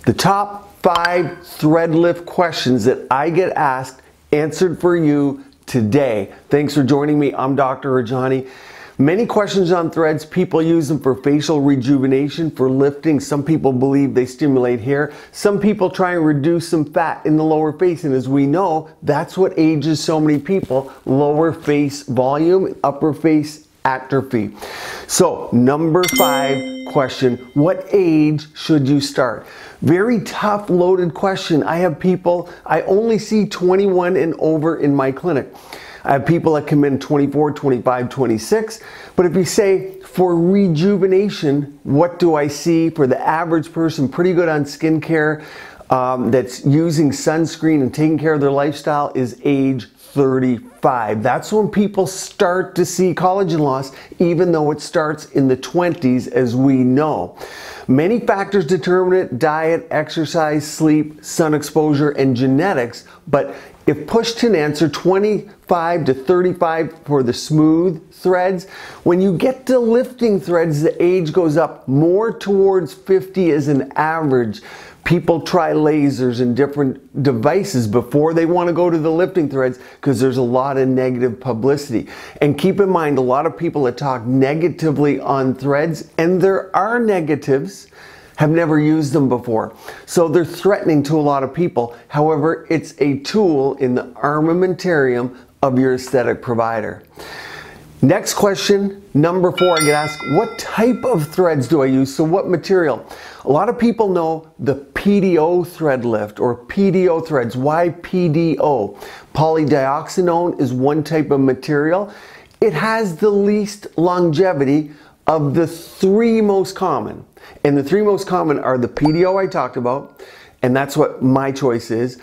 The top 5 thread lift questions that I get asked, answered for you today. Thanks for joining me. I'm Dr. Rajani. Many questions on threads. People use them for facial rejuvenation, for lifting. Some people believe they stimulate hair. Some people try and reduce some fat in the lower face. And as we know, that's what ages so many people. Lower face volume, upper face atrophy. So number 5 question, what age should you start? Very tough, loaded question. I have people, I only see 21 and over in my clinic. I have people that come in 24, 25, 26. But if you say for rejuvenation, what do I see for the average person pretty good on skincare that's using sunscreen and taking care of their lifestyle is age 35. That's when people start to see collagen loss, even though it starts in the 20s, as we know. Many factors determine it: diet, exercise, sleep, sun exposure, and genetics. But if pushed to an answer, 25 to 35 for the smooth threads. When you get to lifting threads, the age goes up more towards 50 as an average. People try lasers and different devices before they want to go to the lifting threads because there's a lot of negative publicity. And keep in mind, a lot of people that talk negatively on threads, and there are negatives, have never used them before. So they're threatening to a lot of people. However, it's a tool in the armamentarium of your aesthetic provider. Next question, number 4, I get asked, what type of threads do I use? So what material? A lot of people know the PDO thread lift or PDO threads. Why PDO? Polydioxanone is one type of material. It has the least longevity of the 3 most common. And the 3 most common are the PDO I talked about, and that's what my choice is.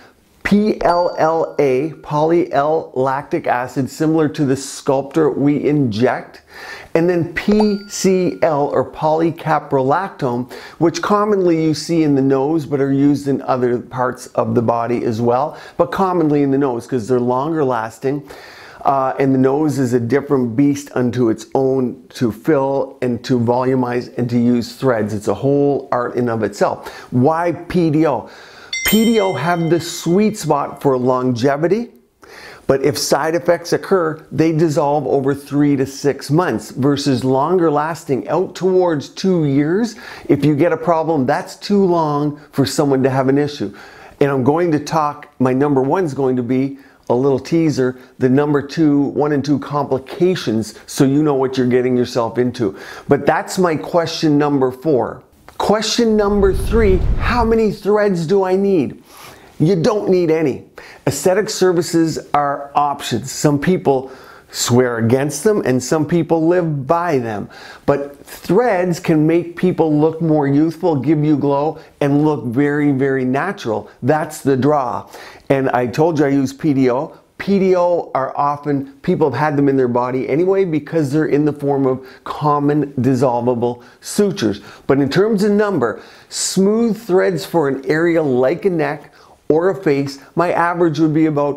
PLLA, poly-L-lactic acid, similar to the Sculptra we inject. And then PCL, or polycaprolactone, which commonly you see in the nose but are used in other parts of the body as well, but commonly in the nose because they're longer lasting. And the nose is a different beast unto its own to fill and to volumize and to use threads. It's a whole art in of itself. Why PDO? PDO have the sweet spot for longevity, but if side effects occur, they dissolve over 3 to 6 months versus longer lasting out towards 2 years. If you get a problem, that's too long for someone to have an issue. And I'm going to talk, my number 1 is going to be a little teaser, the number 1 and 2 complications, so you know what you're getting yourself into. But that's my question number 4. Question number 3, how many threads do I need? You don't need any. Aesthetic services are options. Some people swear against them and some people live by them. But threads can make people look more youthful, give you glow, and look very, very natural. That's the draw. And I told you I use PDO. PDO are often, people have had them in their body anyway because they're in the form of common dissolvable sutures. But in terms of number, smooth threads for an area like a neck or a face, my average would be about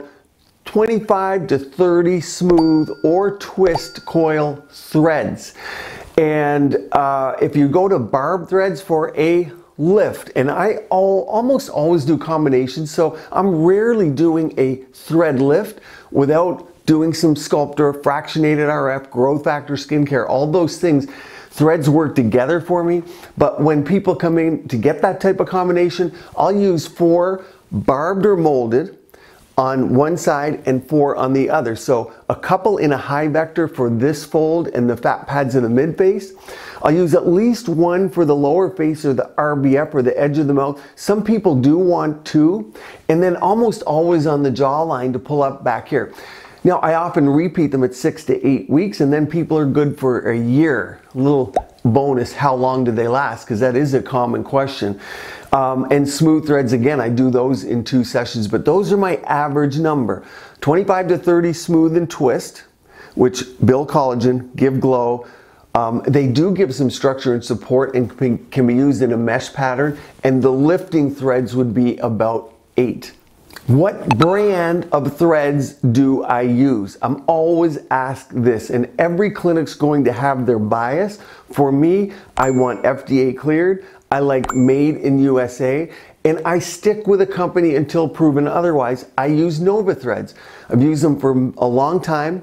25 to 30 smooth or twist coil threads. And if you go to barb threads for a lift, and I almost always do combinations, so I'm rarely doing a thread lift without doing some Sculptra, fractionated RF, growth factor skincare, all those things. Threads work together for me, but when people come in to get that type of combination, I'll use 4 barbed or molded on one side and 4 on the other. So a couple in a high vector for this fold and the fat pads in the mid face. I'll use at least 1 for the lower face or the RBF or the edge of the mouth. Some people do want 2, and then almost always on the jawline to pull up back here. Now I often repeat them at 6 to 8 weeks, and then people are good for a year. A little bonus, how long do they last? Because that is a common question. And smooth threads, again, I do those in 2 sessions, but those are my average number. 25 to 30 smooth and twist, which build collagen, give glow. They do give some structure and support and can be used in a mesh pattern, and the lifting threads would be about 8. What brand of threads do I use? I'm always asked this, and every clinic's going to have their bias. For me, I want FDA cleared. I like made in USA, and I stick with a company until proven otherwise. I use Nova threads. I've used them for a long time,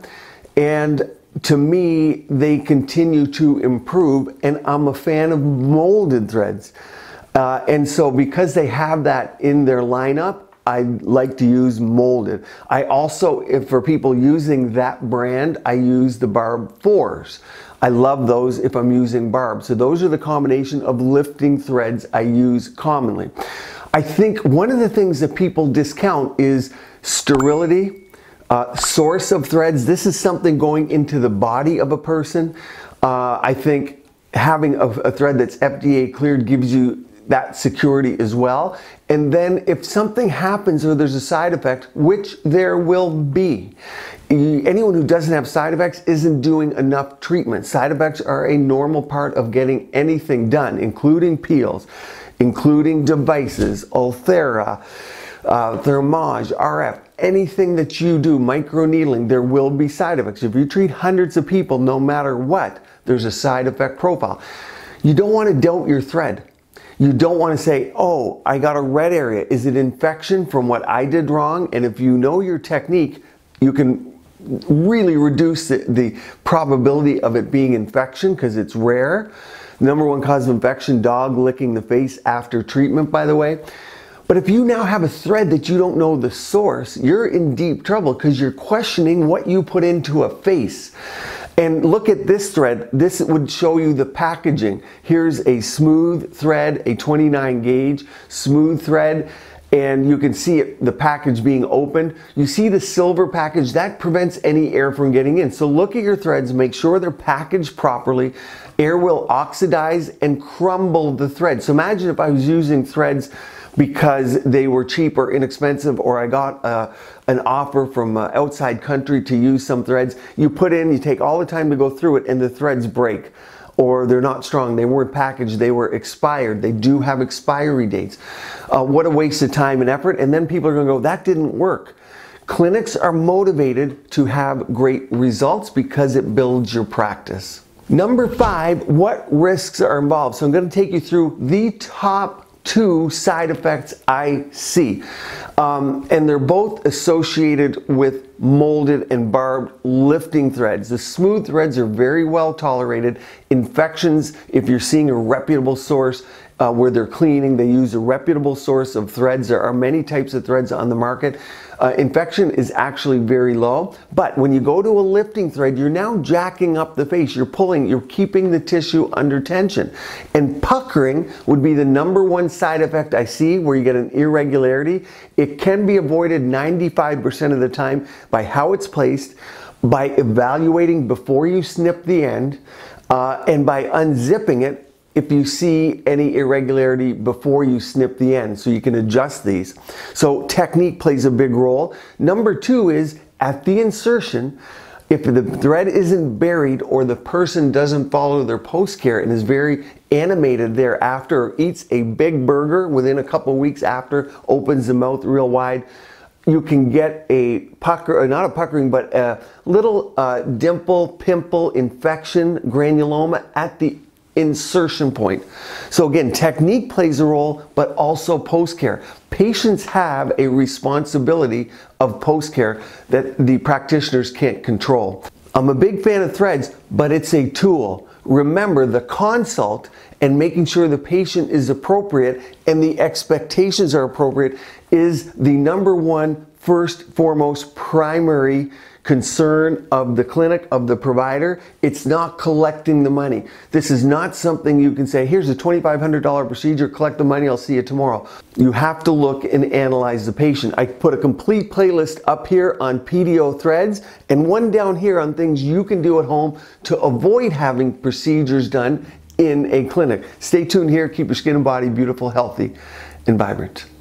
and to me, they continue to improve, and I'm a fan of molded threads. And so because they have that in their lineup, I like to use molded. I also, if for people using that brand, I use the Barb 4s. I love those if I'm using Barb. So those are the combination of lifting threads I use commonly. I think one of the things that people discount is sterility, source of threads. This is something going into the body of a person. I think having a thread that's FDA cleared gives you that security as well. And then if something happens or there's a side effect, which there will be, anyone who doesn't have side effects isn't doing enough treatment. Side effects are a normal part of getting anything done, including peels, including devices, Ulthera, Thermage, RF, anything that you do, microneedling, there will be side effects. If you treat hundreds of people, no matter what, there's a side effect profile. You don't want to doubt your thread. You don't want to say, oh, I got a red area. Is it infection from what I did wrong? And if you know your technique, you can really reduce the probability of it being infection because it's rare. Number one cause of infection, dog licking the face after treatment, by the way. But if you now have a thread that you don't know the source, you're in deep trouble because you're questioning what you put into a face. And look at this thread. This would show you the packaging. Here's a smooth thread, a 29 gauge smooth thread, and you can see it, the package being opened. You see the silver package, that prevents any air from getting in. So look at your threads, make sure they're packaged properly. Air will oxidize and crumble the thread. So imagine if I was using threads because they were cheap or inexpensive, or I got an offer from outside country to use some threads. You put in, you take all the time to go through it, and the threads break, or they're not strong, they weren't packaged, they were expired. They do have expiry dates. What a waste of time and effort, and then people are gonna go, that didn't work. Clinics are motivated to have great results because it builds your practice. Number 5, what risks are involved? So I'm gonna take you through the top 2 side effects I see. And they're both associated with molded and barbed lifting threads. The smooth threads are very well tolerated. Infections, if you're seeing a reputable source where they're cleaning, they use a reputable source of threads. There are many types of threads on the market. Infection is actually very low, but when you go to a lifting thread, you're now jacking up the face. You're pulling, you're keeping the tissue under tension. And puckering would be the number 1 side effect I see where you get an irregularity. It can be avoided 95% of the time by how it's placed, by evaluating before you snip the end, and by unzipping it if you see any irregularity before you snip the end, so you can adjust these. So technique plays a big role. Number 2 is at the insertion, if the thread isn't buried or the person doesn't follow their post-care and is very animated thereafter, or eats a big burger within a couple weeks after, opens the mouth real wide, you can get a pucker, not a puckering, but a little dimple, pimple, infection, granuloma at the insertion point. So again, technique plays a role, but also post-care. Patients have a responsibility of post-care that the practitioners can't control. I'm a big fan of threads, but it's a tool. Remember, the consult and making sure the patient is appropriate and the expectations are appropriate is the number 1, first, foremost, primary concern of the clinic, of the provider. It's not collecting the money. This is not something you can say, here's a $2,500 procedure, collect the money, I'll see you tomorrow. You have to look and analyze the patient. I put a complete playlist up here on PDO threads and one down here on things you can do at home to avoid having procedures done in a clinic. Stay tuned here, keep your skin and body beautiful, healthy, and vibrant.